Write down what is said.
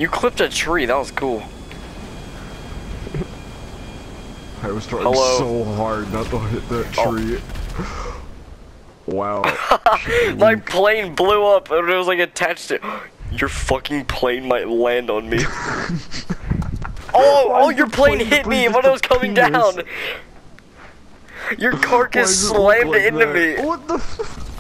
You clipped a tree. That was cool. I was trying Hello? so hard not to hit that tree. Wow. My plane blew up and it was like attached to. Your fucking plane might land on me. Oh, your plane hit me when I was coming down. Your carcass slammed into me. What the?